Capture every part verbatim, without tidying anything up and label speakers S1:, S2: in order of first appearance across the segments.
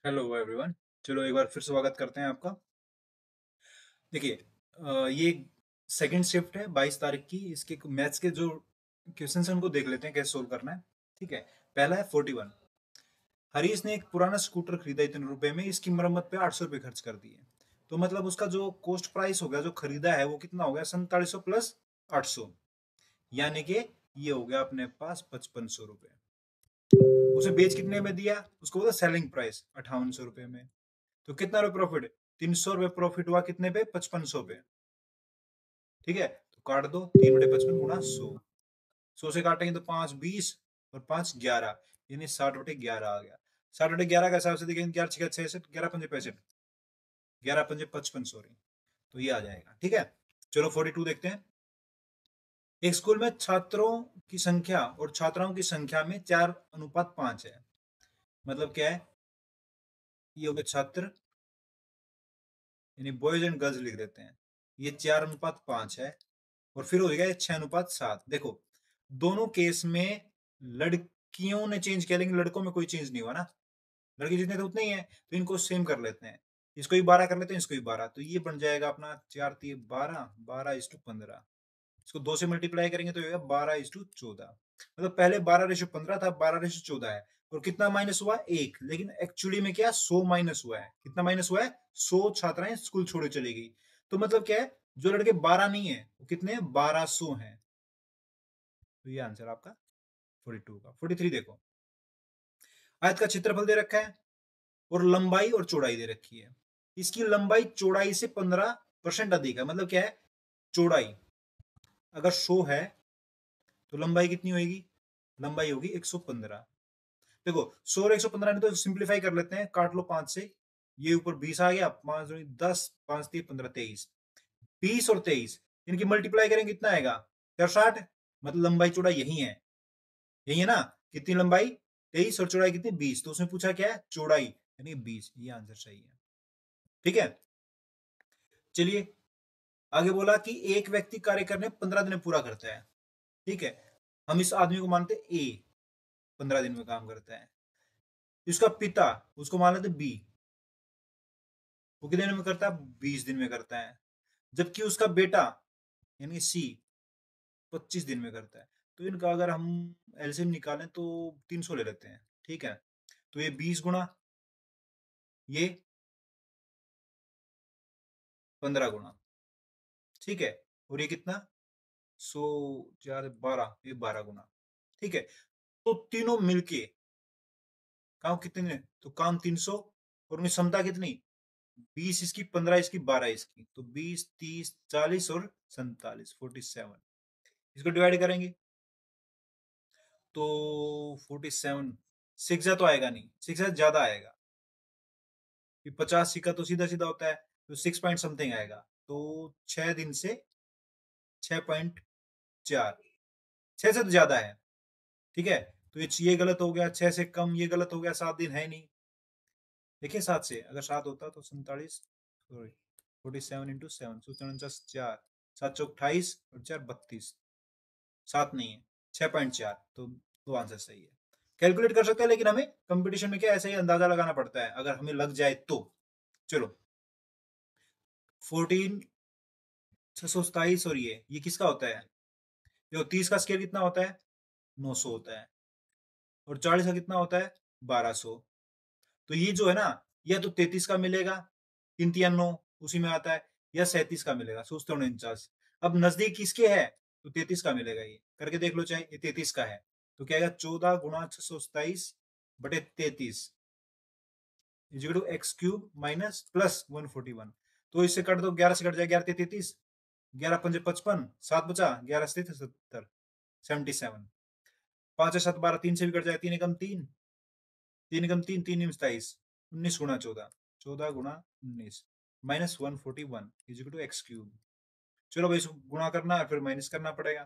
S1: Hello everyone. चलो एक बार फिर स्वागत करते हैं आपका। देखिए, अ, ये सेकंड शिफ्ट है बाईस तारीख की। इसके मैथ्स के जो क्वेश्चंस हैं उनको देख लेते हैं कैसे सोल्व करना है। ठीक है। पहला है फोर्टी वन। हरीश ने एक पुराना स्कूटर खरीदा इतने रुपए में, इसकी मरम्मत पे आठ सौ रुपये खर्च कर दिए। तो मतलब उसका जो कॉस्ट प्राइस हो गया, जो खरीदा है, वो कितना हो गया? सैंतालीस सौ प्लस आठ सौ, यानी कि ये हो गया अपने पास पचपन सौ रुपये। उसे बेच कितने में दिया? उसको बोला सेलिंग प्राइस अट्ठावन सौ रुपये में। तो कितना रुपए प्रॉफिट? तीन सौ रुपये प्रॉफिट हुआ। कितने पे? पचपन सौ पे। ठीक है, तो काट दो। तीन बटे पचपन गुना सौ। सौ से काटेंगे तो पांच बीस और पांच ग्यारह, यानी साठ बटे ग्यारह आ गया। साठ बटे ग्यारह का हिसाब से देखेंगे, ग्यारह छह छियासठ, ग्यारह पंजे पैंसठ, ग्यारह पंजे पचपन, सॉरी। तो ये आ जाएगा। ठीक है। चलो फोर्टी टू देखते हैं। एक स्कूल में छात्रों की संख्या और छात्राओं की संख्या में चार अनुपात पांच है। मतलब क्या है? ये हो गए छात्र, यानी बॉयज एंड गर्ल्स लिख देते हैं। ये चार अनुपात पांच है। और फिर हो गया छह अनुपात सात। देखो, दोनों केस में लड़कियों ने चेंज किया, लेकिन लड़कों में कोई चेंज नहीं हुआ ना। लड़के जितने थे उतने ही है, तो इनको सेम कर लेते हैं। इसको भी बारह कर लेते हैं, इसको भी बारह। तो ये बन जाएगा अपना चार तीन बारह, बारह इज टू पंद्रह। इसको दो से मल्टीप्लाई करेंगे तो ये होगा बारह इज टू चौदह। मतलब पहले बारह रेशो पंद्रह था, बारह रेशो चौदह है। और कितना माइनस हुआ? एक। लेकिन एक्चुअली में क्या, सौ माइनस हुआ है। कितना माइनस हुआ है? सौ छात्राएं स्कूल छोड़े चली गई। तो मतलब क्या है, जो लड़के बारह नहीं है वो कितने हैं? बारह सौ हैं। तो ये आंसर आपका फोर्टी टू का। फोर्टी थ्री देखो। आयत का क्षेत्रफल दे रखा है और लंबाई और चौड़ाई दे रखी है। इसकी लंबाई चौड़ाई से पंद्रह परसेंट अधिक है। मतलब क्या है? चौड़ाई अगर सौ है तो लंबाई कितनी होगी? लंबाई होगी एक सौ पंद्रह। देखो, सौ और एक सौ पंद्रह ने तो सिंप्लीफाई कर लेते हैं, काट लो पांच से। ये ऊपर बीस आ गया, पांच दूनी दस, पांच तीन पंद्रह, तेईस। बीस और तेईस, इनकी मल्टीप्लाई करेंगे कितना आएगा? चार साठ। मतलब लंबाई चौड़ाई यही है, यही है ना। कितनी लंबाई? तेईस, और चौड़ाई कितनी? बीस। तो उसमें पूछा क्या है? चौड़ाई, यानी बीस। ये आंसर सही है। ठीक है। चलिए, आगे बोला कि एक व्यक्ति कार्य करने पंद्रह दिन में पूरा करता है। ठीक है। हम इस आदमी को मानते ए, पंद्रह दिन में काम करता है। इसका पिता, उसको मान लेते बी, वो कितने दिन में करता है? बीस दिन में करता है। जबकि उसका बेटा यानी सी पच्चीस दिन में करता है। तो इनका अगर हम एलसीएम निकालें तो तीन सौ ले लेते हैं। ठीक है। तो ये बीस गुना ये पंद्रह गुना। ठीक है। और ये कितना? सौ, चार बारह, ये बारह गुना। ठीक है। तो तीनों मिलके काम कितने? तो काम तीन सौ। और उनकी क्षमता कितनी? बीस इसकी, पंद्रह इसकी, बारह इसकी। तो बीस, तीस, चालीस और सैंतालीस, फोर्टी सेवन। इसको डिवाइड करेंगे तो फोर्टी सेवन, सिक्स तो आएगा नहीं, सिक्स ज्यादा आएगा। पचास का तो सीधा सीधा होता है, तो सिक्स पॉइंट समथिंग आएगा। तो छह दिन से छह पॉइंट चार, छह से तो ज्यादा है। ठीक है। तो ये ये गलत हो गया, छह से कम ये गलत हो गया, सात दिन है नहीं। देखिए, सात से अगर सात होता तो सैंतालीस, sorry, forty seven into seven, सूत्र उनचास, चार, सात चौक अट्ठाईस और चार बत्तीस। सात नहीं है, छह पॉइंट चार। तो दो आंसर सही है। कैलकुलेट कर सकते हैं, लेकिन हमें कंपटीशन में क्या ऐसे ही अंदाजा लगाना पड़ता है, अगर हमें लग जाए तो। चलो, फोर्टीन, छह सौ सताइस, और ये ये किसका होता है? जो तीस का स्केल कितना होता है? नौ सौ होता है। और चालीस का कितना होता है? बारह सौ। तो ये जो है ना, या तो तैतीस का मिलेगा, तीन तिया नौ, उसी में आता है। या सैंतीस का मिलेगा, सोचते उनचास। अब नजदीक किसके है? तो तैतीस का मिलेगा। ये करके देख लो, चाहे ये तैतीस का है। तो क्या आएगा? चौदह गुणा छह सौ सताइस बटे तैतीस is equal to x cube minus plus one forty one. तो इससे कट दो, ग्यारह से कट जाए ग्यारह तैतीस, ग्यारह पंजे पचपन, सात बचा, ग्यारह से सत्तर, सेवेंटी सेवन। पांच सात बारह, तीन से भी कट जाए, तीन एकम तीन, तीन एकम तीन, तीन सताइस, उन्नीस गुना चौदह, चौदह गुना उन्नीस minus one forty one is equal to x cube. चलो भाई, इसको गुणा करना है, फिर माइनस करना पड़ेगा।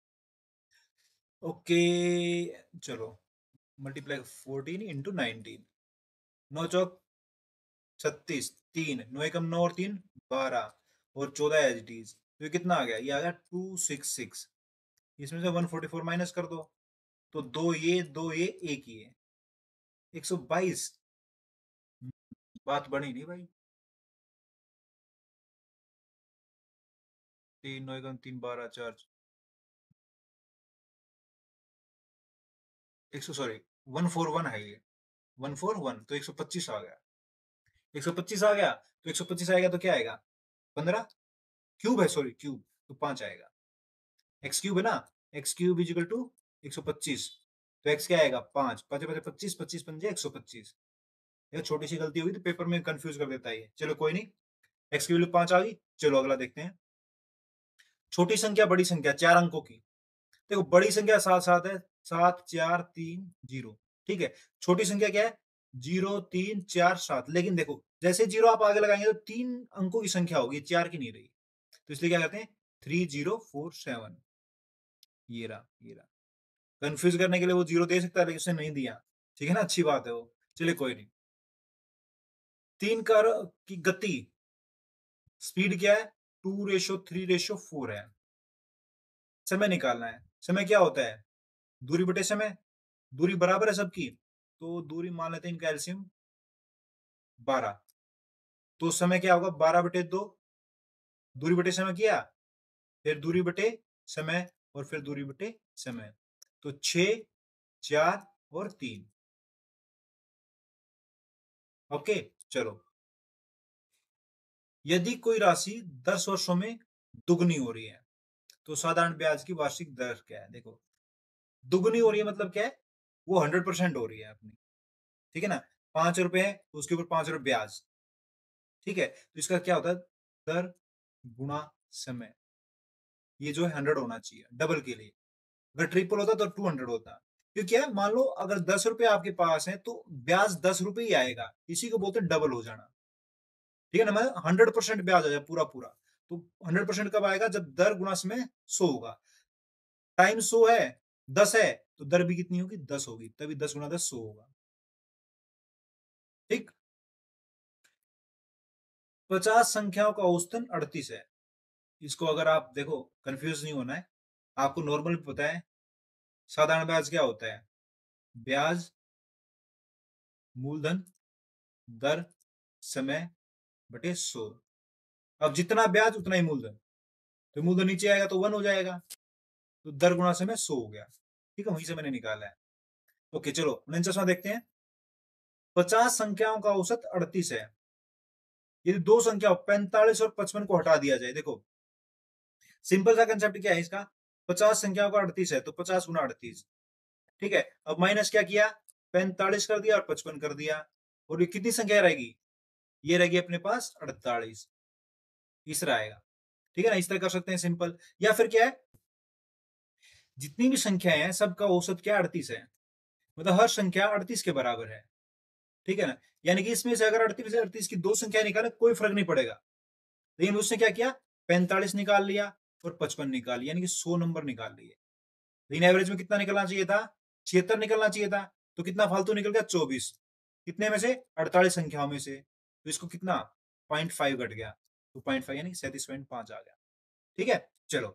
S1: ओके। चलो, मल्टीप्लाई फोर्टीन इंटू नाइनटीन, नौ चौक छत्तीस, तीन, नौ एकम नौ और तीन बारह, और चौदह एज इट इज। तो ये कितना आ गया? ये आ गया टू सिक्स सिक्स। इसमें से वन फोर्टी फोर माइनस कर दो, तो दो ये, दो ये, एक ये, एक सौ बाईस। बात बनी नहीं भाई। तीन नौ एकम तीन बारह चार एक सौ सॉरी वन फोर वन है ये। वन फोर वन तो एक सौ पच्चीस आ गया। एक सौ पच्चीस आ गया तो एक सौ पच्चीस आएगा तो क्या आएगा? पंद्रह। क्यूब है, सॉरी क्यूब, तो पांच आएगा। एक्स क्यूब है ना। एक्स क्यूब इजिकल टू एक सौ पच्चीस। तो एक्स क्या आएगा? पांच, पांच पचे पच्चीस, पच्चीस पंजे एक सौ पच्चीस। ये छोटी सी गलती हुई तो पेपर में कंफ्यूज कर देता है ये। चलो कोई नहीं, एक्स की वैल्यू पांच आ गई। चलो अगला देखते हैं। छोटी संख्या बड़ी संख्या चार अंकों की। देखो बड़ी संख्या सात सात है, सात चार तीन जीरो। ठीक है। छोटी संख्या क्या है? जीरो तीन चार सात। लेकिन देखो जैसे जीरो आप आगे लगाएंगे तो तीन अंकों की संख्या होगी, चार की नहीं रही। तो इसलिए क्या करते हैं? Three zero four seven. ये रहा, ये रहा। कंफ्यूज करने के लिए वो जीरो दे सकता है लेकिन उसने नहीं दिया। ठीक है ना, अच्छी बात है वो। चलिए कोई नहीं। तीन कार की गति, स्पीड क्या है? Two ratio three ratio four है। समय निकालना है। समय क्या होता है? दूरी बटे समय। दूरी बराबर है सबकी, तो दूरी मान लेते हैं इनका एलसीएम बारह। तो समय क्या होगा? बारह बटे दो। दूरी बटे समय किया, फिर दूरी बटे समय, और फिर दूरी बटे समय। तो छ, चार और तीन। ओके। चलो, यदि कोई राशि दस वर्षों में दुगनी हो रही है तो साधारण ब्याज की वार्षिक दर क्या है? देखो दुगनी हो रही है मतलब क्या है? वो हंड्रेड परसेंट हो रही है अपनी। ठीक है ना। पांच रुपए है तो उसके ऊपर पांच रुपए ब्याज। ठीक है, तो इसका क्या होता है? दर गुणा समय। ये जो है हंड्रेड होना चाहिए डबल के लिए। अगर ट्रिपल होता तो टू हंड्रेड होता। क्योंकि क्या है, मान लो अगर दस रुपए आपके पास है तो ब्याज दस रुपए ही आएगा। इसी को बोलते हैं डबल हो जाना। ठीक है ना, मतलब हंड्रेड परसेंट ब्याज आ जाए पूरा पूरा। तो हंड्रेड परसेंट कब आएगा? जब दर गुणा समय सौ होगा। टाइम सौ है, दस है, तो दर भी कितनी होगी? दस होगी, तभी दस गुणा दस सौ होगा। ठीक। पचास संख्याओं का औसतन अड़तीस है। इसको अगर आप देखो, कंफ्यूज नहीं होना है। आपको नॉर्मल पता है साधारण ब्याज क्या होता है? ब्याज मूलधन दर समय बटे सौ। अब जितना ब्याज उतना ही मूलधन। तो मूलधन नीचे आएगा तो वन हो जाएगा। तो दर गुणा समय सौ हो गया। ठीक है, वहीं से मैंने निकाला है। ओके चलो उनचासवां देखते हैं। पचास संख्याओं का औसत अड़तीस है। यदि दो संख्या पैंतालीस और पचपन को हटा दिया जाए। देखो सिंपल सा कंसेप्ट क्या है इसका? पचास संख्याओं का अड़तीस है तो पचास गुना अड़तीस। ठीक है, अब माइनस क्या किया? पैंतालीस कर दिया और पचपन कर दिया। और ये कितनी संख्या रहेगी? ये रहेगी अपने पास अड़तालीस। तीसरा आएगा। ठीक है ना, इस तरह कर सकते हैं सिंपल। या फिर क्या है, जितनी भी संख्याएं हैं सबका औसत क्या? अड़तीस है। मतलब हर संख्या अड़तीस के बराबर है। ठीक है ना। यानी कि इसमें से अगर अड़तीस अड़तीस की दो संख्या निकाले कोई फर्क नहीं पड़ेगा। लेकिन उसने क्या किया? पैंतालीस निकाल लिया और पचपन निकाल लिया, यानी कि सौ नंबर निकाल लिए। लेकिन एवरेज में कितना निकलना चाहिए था? छिहत्तर निकलना चाहिए था। तो कितना फालतू निकल गया? चौबीस। कितने में से? अड़तालीस संख्याओं में से। तो इसको कितना? पॉइंट फाइव घट गया। तो पॉइंट फाइव यानी सैंतीस पॉइंट पांच आ गया। ठीक है। चलो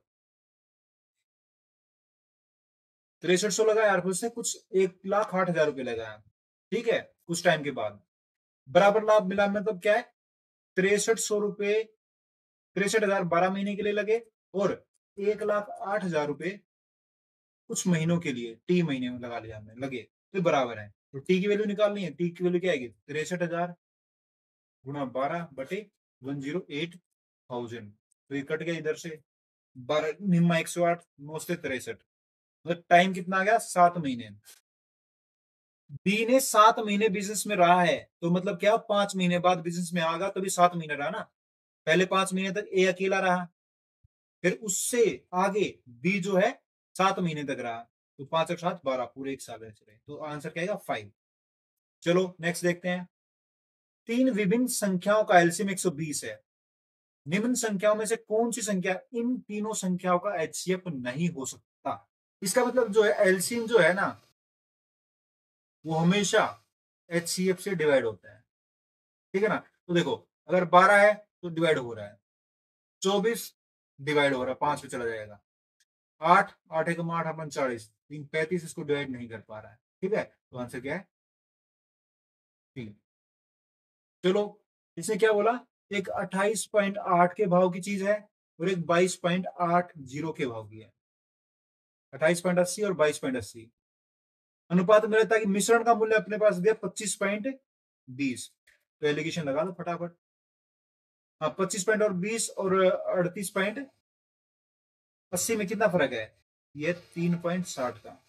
S1: तिरसठ सौ लगाया यार, फिर उसने कुछ एक लाख आठ हजार रुपये लगाया। ठीक है, कुछ टाइम के बाद बराबर लाभ मिला। मतलब क्या है? तिरसठ सौ रुपए, तिरसठ हजार बारह महीने के लिए लगे, और एक लाख आठ हजार रुपए कुछ महीनों के लिए, टी महीने में लगा लिया हमने, लगे। तो बराबर है। तो टी की वैल्यू निकालनी है। टी की वैल्यू क्या आएगी? तिरसठ हजार गुणा बारह बटे वन जीरो एट थाउजेंड। तो ये कट गया इधर से। बारह निम्मा एक सौ आठ, नौ से तिरसठ। मतलब टाइम कितना आ गया? सात महीने। बी ने सात महीने बिजनेस में रहा है, तो मतलब क्या पांच महीने बाद बिजनेस में आगा तभी सात महीने रहा ना। पहले पांच महीने तक ए अकेला रहा, फिर उससे आगे बी जो है सात महीने तक रहा। तो पांच और सात बारह, पूरे एक साल ऐसे रहे। तो आंसर क्या आएगा? फाइव। चलो नेक्स्ट देखते हैं। तीन विभिन्न संख्याओं का एलसीएम एक सौ बीस है। निम्न संख्याओं में से कौन सी संख्या इन तीनों संख्याओं का एचसीएफ नहीं हो सकता? इसका मतलब जो है एलसीएम जो है ना, वो हमेशा एचसीएफ से डिवाइड होता है। ठीक है ना। तो देखो अगर बारह है तो डिवाइड हो रहा है, चौबीस डिवाइड हो रहा है, पांच पे चला जाएगा। आठ, आठ एक आठ अपन चालीस, तीन पैंतीस, इसको डिवाइड नहीं कर पा रहा है। ठीक है, तो आंसर क्या है? तीन। चलो इसने क्या बोला, एक अट्ठाईस पॉइंट आठ के भाव की चीज है और एक बाईस पॉइंट आठ जीरो के भाव की है, अट्ठाईस पॉइंट अस्सी और बाईस पॉइंट अस्सी। अनुपात में रहता है कि मिश्रण का मूल्य अपने पास दिया पच्चीस पॉइंट बीस, तो एलिगेशन लगा लो फटाफट। हाँ, पच्चीस पॉइंट और बीस और अड़तीस पॉइंट अस्सी में कितना फर्क है, ये तीन पॉइंट साठ का,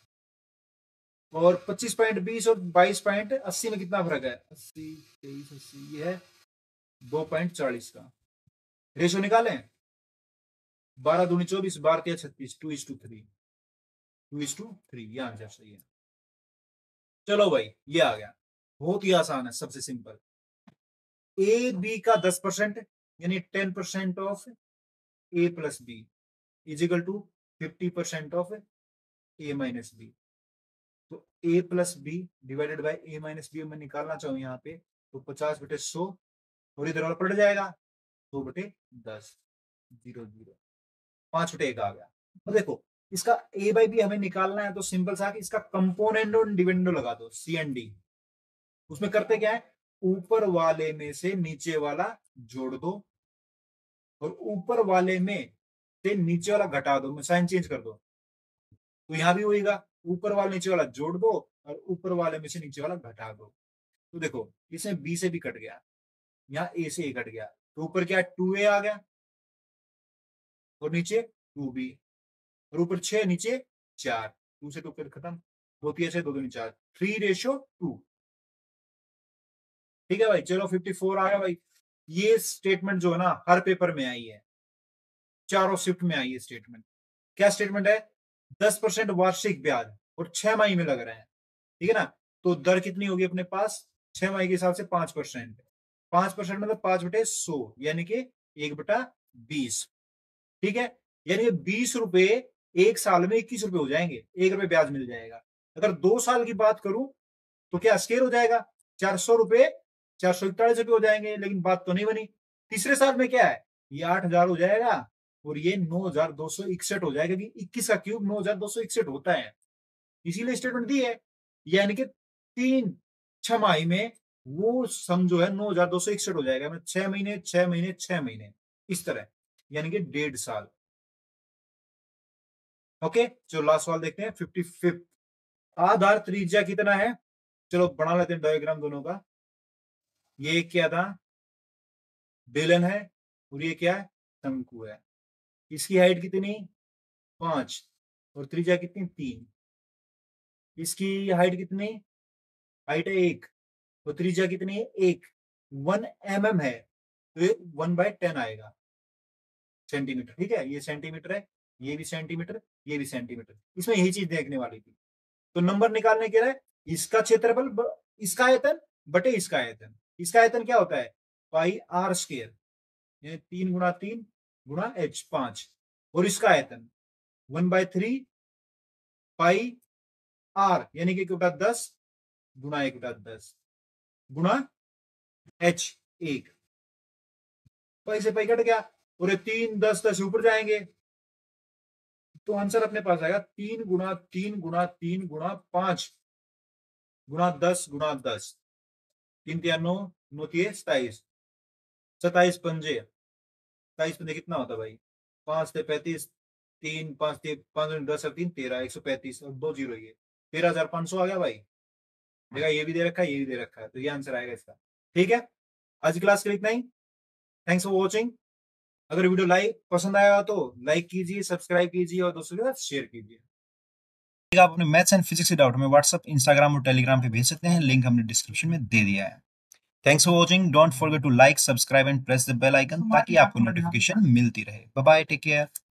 S1: और पच्चीस पॉइंट बीस और बाईस पॉइंट अस्सी में कितना फर्क है, अस्सी तेईस अस्सी, ये है दो पॉइंट चालीस का। रेशो निकालें, बारह दूनी चौबीस, बारह तिया छत्तीस, two is two three, two is two three, ये आंसर सही है। चलो भाई ये आ गया, बहुत ही आसान है, सबसे सिंपल। ए बी का दस परसेंट यानी ten percent of A plus B is equal to fifty percent of A minus B. तो A plus B divided by A minus B मैं निकालना चाहूँ यहाँ पे, तो पचास बटे सौ और इधर वाला पलट जाएगा, दो बटे दस, जीरो जीरो, पांच बटे एक आ गया। तो देखो इसका ए बाई बी हमें निकालना है, तो सिंपल सा कि इसका कंपोनेंट और डिविडेंडो लगा दो, सी एंड डी। उसमें करते क्या है, ऊपर वाले में से नीचे वाला जोड़ दो और ऊपर वाले में से नीचे वाला घटा दो, साइन चेंज कर दो, तो यहां भी होगा, ऊपर वाला नीचे वाला जोड़ दो और ऊपर वाले में से नीचे वाला घटा दो। तो देखो इसमें बी से भी कट गया, यहाँ ए से ए कट गया, तो ऊपर क्या टू ए आ गया और नीचे टू बी, और ऊपर छह नीचे चार, टू से टू फिर खत्म, दो तीन से दो दूनी चार, थ्री रेशो टू। ठीक है भाई, चलो फिफ्टी फोर आ गया भाई। ये स्टेटमेंट जो है ना हर पेपर में आई है, चारों शिफ्ट में आई है स्टेटमेंट। क्या स्टेटमेंट है, दस परसेंट वार्षिक ब्याज और छह महीने में लग रहे हैं, ठीक है ना। तो दर कितनी होगी अपने पास, छह महीने के हिसाब से पांच परसेंट, पांच परसेंट मतलब पांच बटे सौ यानी कि एक बटा बीस, ठीक है। यानी बीस रुपए एक साल में इक्कीस रुपए हो जाएंगे, एक रुपए ब्याज मिल जाएगा। अगर दो साल की बात करूं तो क्या स्केल हो जाएगा, चार सौ रुपए चार सौ इकतालीस रुपए हो जाएंगे, लेकिन बात तो नहीं बनी। तीसरे साल में क्या है, ये आठ हजार हो जाएगा और ये नौ हजार दो सौ इकसठ हो जाएगा, कि इक्कीस का क्यूब नौ हजार दो सौ इकसठ होता है, इसीलिए स्टेटमेंट दी है। यानी कि तीन छमाही में वो सम जो है नौ हजार दो सौ इकसठ हो जाएगा, मतलब छह महीने छह महीने छह महीने इस तरह, यानी कि डेढ़ साल। ओके, चलो लास्ट सवाल देखते हैं, फिफ्टी फिफ्थ। आधार त्रिज्या कितना है, चलो बना लेते हैं डायग्राम दोनों का। ये क्या था, बेलन है, और ये क्या है, शंकु है। इसकी हाइट कितनी, पांच, और त्रिज्या कितनी, तीन। इसकी हाइट कितनी, हाइट है एक, और त्रिज्या कितनी है, एक। वन एम एम है, तो ये वन बाय टेन आएगा सेंटीमीटर, ठीक है। ये सेंटीमीटर है, ये भी सेंटीमीटर, ये भी सेंटीमीटर, इसमें यही चीज देखने वाली थी। तो नंबर निकालने के लिए इसका क्षेत्रफल ब, इसका आयतन बटे इसका आयतन, इसका आयतन क्या होता है, पाई आर स्क्वायर, यानी तीन गुणा तीन गुणा एच, पांच, और इसका आयतन one by three pi r, यानी कि एक बटा दस गुणा एक बटा दस गुणा एच, एक। पाई से पाई कट गया, और ये तीन दस दस ऊपर जाएंगे, तो आंसर अपने पास आएगा तीन गुणा तीन गुणा तीन गुणा पांच गुणा दस गुणा दस, तीन तिया नौ, नौ तिये सताइस, सताइस पंजे, सताइस पंजे कितना होता भाई, पांच थे पैंतीस, तीन पांच थे पांच दस और तीन तेरह, एक सौ पैंतीस और दो जीरो, ये तेरह हजार पांच सौ आ गया भाई। देखा, ये भी दे रखा है, ये भी दे रखा है, तो ये आंसर आएगा इसका। ठीक है, आज की क्लास के लिए इतना ही। Thanks for watching. अगर वीडियो लाइक पसंद आया तो लाइक कीजिए, सब्सक्राइब कीजिए और दोस्तों के साथ शेयर कीजिए। आप अपने मैथ्स एंड फिजिक्स के डाउट में व्हाट्सएप, इंस्टाग्राम और टेलीग्राम पे भेज सकते हैं, लिंक हमने डिस्क्रिप्शन में दे दिया है। Thanks for watching, don't forget to like, subscribe and press the bell icon, ताकि आपको नोटिफिकेशन मिलती रहे। Bye bye, take care.